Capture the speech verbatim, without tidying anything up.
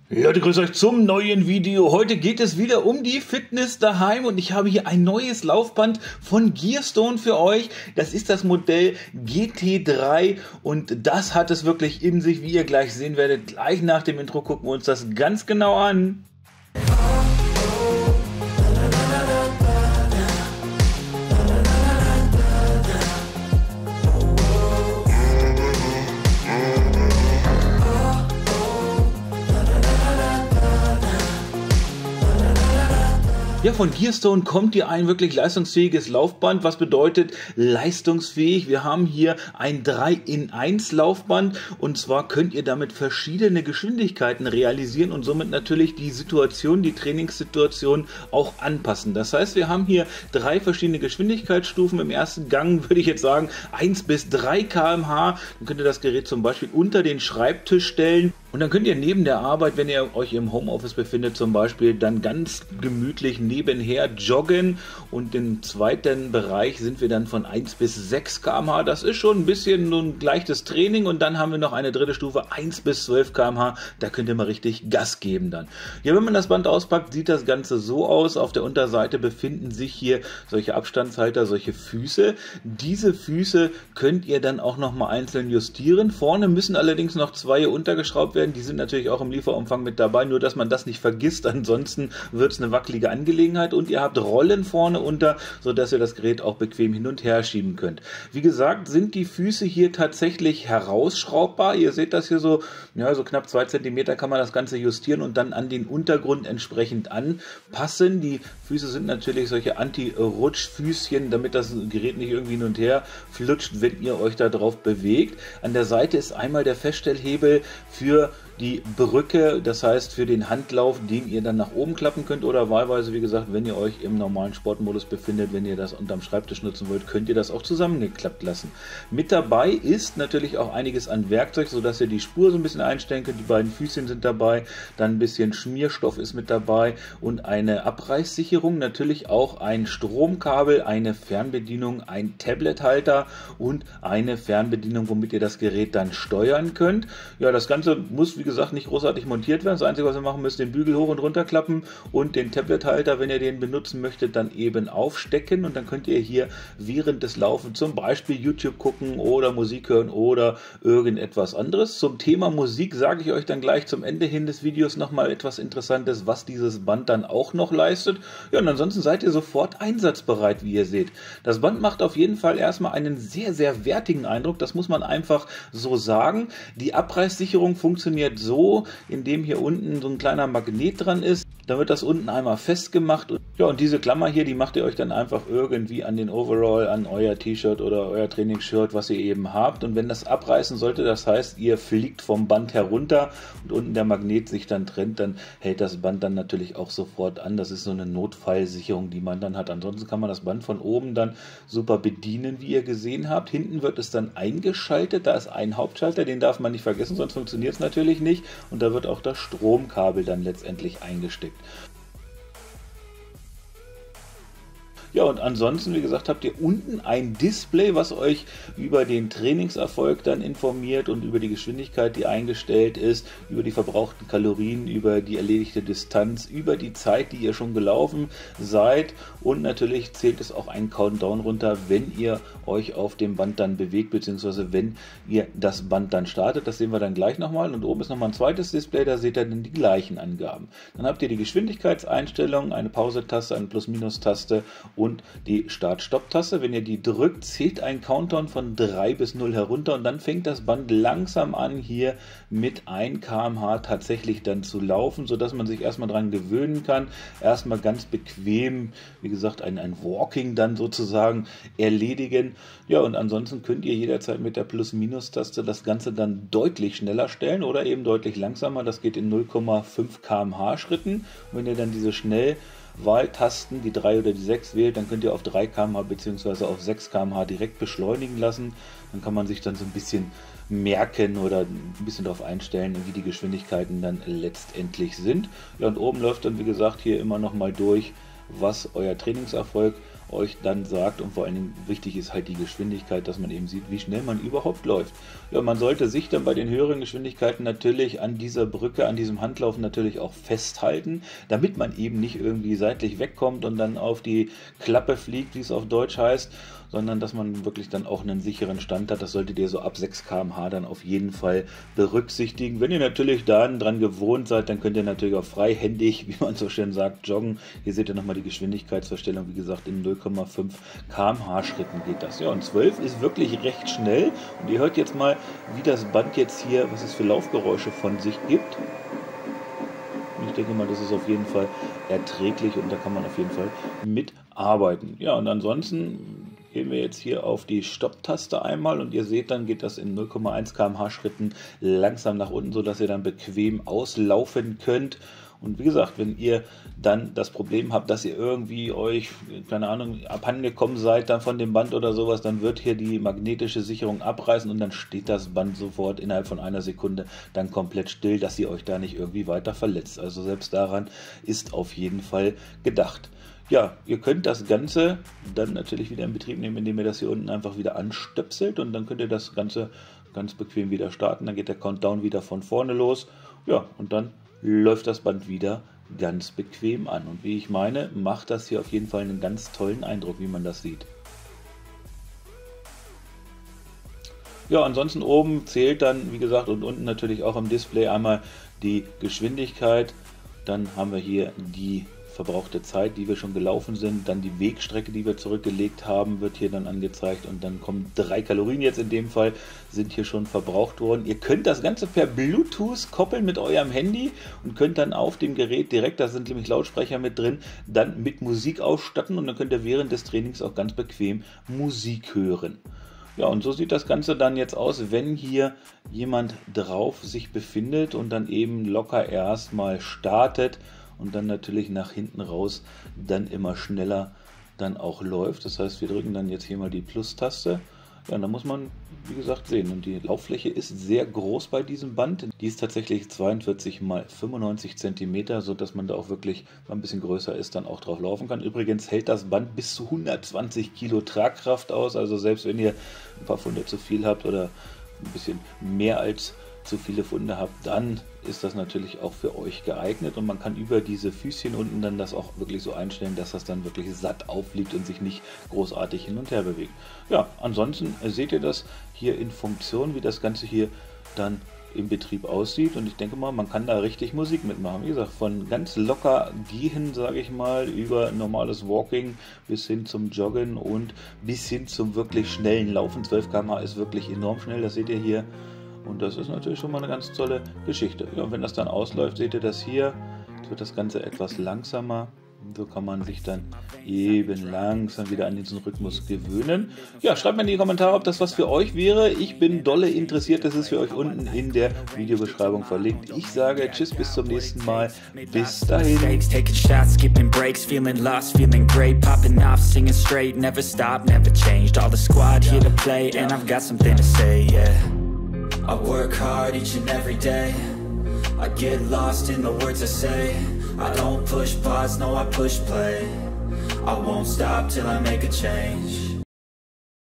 Leute, grüßt euch zum neuen Video. Heute geht es wieder um die Fitness daheim und ich habe hier ein neues Laufband von Gearstone für euch. Das ist das Modell G T drei und das hat es wirklich in sich, wie ihr gleich sehen werdet. Gleich nach dem Intro gucken wir uns das ganz genau an. Ja, von Gearstone kommt hier ein wirklich leistungsfähiges Laufband. Was bedeutet leistungsfähig? Wir haben hier ein drei in eins Laufband und zwar könnt ihr damit verschiedene Geschwindigkeiten realisieren und somit natürlich die Situation, die Trainingssituation auch anpassen. Das heißt, wir haben hier drei verschiedene Geschwindigkeitsstufen. Im ersten Gang würde ich jetzt sagen eins bis drei Kilometer pro Stunde. Dann könnt ihr das Gerät zum Beispiel unter den Schreibtisch stellen. Und dann könnt ihr neben der Arbeit, wenn ihr euch im Homeoffice befindet zum Beispiel, dann ganz gemütlich nebenher joggen. Und im zweiten Bereich sind wir dann von eins bis sechs Kilometer pro Stunde. Das ist schon ein bisschen ein leichtes Training. Und dann haben wir noch eine dritte Stufe, eins bis zwölf Kilometer pro Stunde. Da könnt ihr mal richtig Gas geben dann. Ja, wenn man das Band auspackt, sieht das Ganze so aus. Auf der Unterseite befinden sich hier solche Abstandshalter, solche Füße. Diese Füße könnt ihr dann auch nochmal einzeln justieren. Vorne müssen allerdings noch zwei untergeschraubt werden. Die sind natürlich auch im Lieferumfang mit dabei, nur dass man das nicht vergisst, ansonsten wird es eine wackelige Angelegenheit und ihr habt Rollen vorne unter, sodass ihr das Gerät auch bequem hin und her schieben könnt. Wie gesagt, sind die Füße hier tatsächlich herausschraubbar. Ihr seht das hier so, ja, so knapp zwei Zentimeter kann man das Ganze justieren und dann an den Untergrund entsprechend anpassen. Die Füße sind natürlich solche Anti-Rutsch-Füßchen, damit das Gerät nicht irgendwie hin und her flutscht, wenn ihr euch da drauf bewegt. An der Seite ist einmal der Feststellhebel für die Brücke, das heißt für den Handlauf, den ihr dann nach oben klappen könnt oder wahlweise, wie gesagt, wenn ihr euch im normalen Sportmodus befindet, wenn ihr das unterm Schreibtisch nutzen wollt, könnt ihr das auch zusammengeklappt lassen. Mit dabei ist natürlich auch einiges an Werkzeug, sodass ihr die Spur so ein bisschen einstellen könnt. Die beiden Füßchen sind dabei, dann ein bisschen Schmierstoff ist mit dabei und eine Abreißsicherung, natürlich auch ein Stromkabel, eine Fernbedienung, ein Tablethalter und eine Fernbedienung, womit ihr das Gerät dann steuern könnt. Ja, das Ganze muss, wie Wie gesagt, nicht großartig montiert werden. Das Einzige, was ihr machen müsst, den Bügel hoch und runter klappen und den Tablethalter, wenn ihr den benutzen möchtet, dann eben aufstecken und dann könnt ihr hier während des Laufens zum Beispiel YouTube gucken oder Musik hören oder irgendetwas anderes. Zum Thema Musik sage ich euch dann gleich zum Ende hin des Videos nochmal etwas Interessantes, was dieses Band dann auch noch leistet. Ja, und ansonsten seid ihr sofort einsatzbereit, wie ihr seht. Das Band macht auf jeden Fall erstmal einen sehr, sehr wertigen Eindruck. Das muss man einfach so sagen. Die Abreißsicherung funktioniert so, indem hier unten so ein kleiner Magnet dran ist. Da wird das unten einmal festgemacht. Ja, und diese Klammer hier, die macht ihr euch dann einfach irgendwie an den Overall, an euer T-Shirt oder euer Trainingsshirt, was ihr eben habt. Und wenn das abreißen sollte, das heißt, ihr fliegt vom Band herunter und unten der Magnet sich dann trennt, dann hält das Band dann natürlich auch sofort an. Das ist so eine Notfallsicherung, die man dann hat. Ansonsten kann man das Band von oben dann super bedienen, wie ihr gesehen habt. Hinten wird es dann eingeschaltet. Da ist ein Hauptschalter, den darf man nicht vergessen, sonst funktioniert es natürlich nicht. Und da wird auch das Stromkabel dann letztendlich eingesteckt. Ja, und ansonsten, wie gesagt, habt ihr unten ein Display, was euch über den Trainingserfolg dann informiert und über die Geschwindigkeit, die eingestellt ist, über die verbrauchten Kalorien, über die erledigte Distanz, über die Zeit, die ihr schon gelaufen seid und natürlich zählt es auch einen Countdown runter, wenn ihr euch auf dem Band dann bewegt, beziehungsweise wenn ihr das Band dann startet. Das sehen wir dann gleich nochmal und oben ist nochmal ein zweites Display, da seht ihr dann die gleichen Angaben. Dann habt ihr die Geschwindigkeitseinstellung, eine Pause-Taste, eine Plus-Minus-Taste und und die Start-Stopp-Taste. Wenn ihr die drückt, zählt ein Countdown von drei bis null herunter und dann fängt das Band langsam an, hier mit ein Kilometer pro Stunde tatsächlich dann zu laufen, sodass man sich erstmal dran gewöhnen kann. Erstmal ganz bequem, wie gesagt, ein, ein Walking dann sozusagen erledigen. Ja, und ansonsten könnt ihr jederzeit mit der Plus-Minus-Taste das Ganze dann deutlich schneller stellen oder eben deutlich langsamer. Das geht in null Komma fünf Kilometer pro Stunde Schritten. Und wenn ihr dann diese schnell Wahltasten, die drei oder die sechs wählt, dann könnt ihr auf drei Kilometer pro Stunde bzw. auf sechs Kilometer pro Stunde direkt beschleunigen lassen. Dann kann man sich dann so ein bisschen merken oder ein bisschen darauf einstellen, wie die Geschwindigkeiten dann letztendlich sind. Ja, und oben läuft dann, wie gesagt, hier immer noch mal durch, was euer Trainingserfolg euch dann sagt, und vor allen Dingen wichtig ist halt die Geschwindigkeit, dass man eben sieht, wie schnell man überhaupt läuft. Ja, man sollte sich dann bei den höheren Geschwindigkeiten natürlich an dieser Brücke, an diesem Handlauf natürlich auch festhalten, damit man eben nicht irgendwie seitlich wegkommt und dann auf die Klappe fliegt, wie es auf Deutsch heißt, sondern dass man wirklich dann auch einen sicheren Stand hat. Das solltet ihr so ab sechs Kilometer pro Stunde dann auf jeden Fall berücksichtigen. Wenn ihr natürlich dann dran gewohnt seid, dann könnt ihr natürlich auch freihändig, wie man so schön sagt, joggen. Hier seht ihr nochmal die Geschwindigkeitsverstellung, wie gesagt, in null Komma fünf Kilometer pro Stunde Schritten geht das. Ja, und zwölf ist wirklich recht schnell. Und ihr hört jetzt mal, wie das Band jetzt hier, was es für Laufgeräusche von sich gibt. Und ich denke mal, das ist auf jeden Fall erträglich und da kann man auf jeden Fall mitarbeiten. Ja, und ansonsten gehen wir jetzt hier auf die Stopp-Taste einmal und ihr seht, dann geht das in null Komma eins Kilometer pro Stunde Schritten langsam nach unten, sodass ihr dann bequem auslaufen könnt. Und wie gesagt, wenn ihr dann das Problem habt, dass ihr irgendwie euch, keine Ahnung, abhandengekommen seid dann von dem Band oder sowas, dann wird hier die magnetische Sicherung abreißen und dann steht das Band sofort innerhalb von einer Sekunde dann komplett still, dass ihr euch da nicht irgendwie weiter verletzt. Also selbst daran ist auf jeden Fall gedacht. Ja, ihr könnt das Ganze dann natürlich wieder in Betrieb nehmen, indem ihr das hier unten einfach wieder anstöpselt und dann könnt ihr das Ganze ganz bequem wieder starten. Dann geht der Countdown wieder von vorne los. Ja, und dann läuft das Band wieder ganz bequem an. Und wie ich meine, macht das hier auf jeden Fall einen ganz tollen Eindruck, wie man das sieht. Ja, ansonsten oben zählt dann, wie gesagt, und unten natürlich auch im Display einmal die Geschwindigkeit. Dann haben wir hier die verbrauchte Zeit, die wir schon gelaufen sind, dann die Wegstrecke, die wir zurückgelegt haben, wird hier dann angezeigt und dann kommen drei Kalorien jetzt in dem Fall, sind hier schon verbraucht worden. Ihr könnt das Ganze per Bluetooth koppeln mit eurem Handy und könnt dann auf dem Gerät direkt, da sind nämlich Lautsprecher mit drin, dann mit Musik ausstatten und dann könnt ihr während des Trainings auch ganz bequem Musik hören. Ja, und so sieht das Ganze dann jetzt aus, wenn hier jemand drauf sich befindet und dann eben locker erstmal startet und dann natürlich nach hinten raus dann immer schneller dann auch läuft. Das heißt, wir drücken dann jetzt hier mal die Plus-Taste. Ja, und da muss man, wie gesagt, sehen. Und die Lauffläche ist sehr groß bei diesem Band. Die ist tatsächlich zweiundvierzig mal fünfundneunzig Zentimeter, sodass man da auch wirklich ein bisschen größer ist, dann auch drauf laufen kann. Übrigens hält das Band bis zu hundertzwanzig Kilo Tragkraft aus. Also selbst wenn ihr ein paar Funde zu viel habt oder ein bisschen mehr als zu viele Funde habt, dann ist das natürlich auch für euch geeignet und man kann über diese Füßchen unten dann das auch wirklich so einstellen, dass das dann wirklich satt aufliegt und sich nicht großartig hin und her bewegt. Ja, ansonsten seht ihr das hier in Funktion, wie das Ganze hier dann im Betrieb aussieht und ich denke mal, man kann da richtig Musik mitmachen. Wie gesagt, von ganz locker gehen, sage ich mal, über normales Walking bis hin zum Joggen und bis hin zum wirklich schnellen Laufen. zwölf Kilometer pro Stunde ist wirklich enorm schnell, das seht ihr hier. Und das ist natürlich schon mal eine ganz tolle Geschichte. Ja, und wenn das dann ausläuft, seht ihr das hier. Jetzt wird das Ganze etwas langsamer. So kann man sich dann eben langsam wieder an diesen Rhythmus gewöhnen. Ja, schreibt mir in die Kommentare, ob das was für euch wäre. Ich bin dolle interessiert. Das ist für euch unten in der Videobeschreibung verlinkt. Ich sage tschüss, bis zum nächsten Mal. Bis dahin. Taking shots, skipping breaks, feeling lost, feeling great, popping off, singing straight, never stop, never changed. All the squad here to play, and I've got something to say, yeah. I work hard each and every day. I get lost in the words I say. I don't push pause, no I push play. I won't stop till I make a change.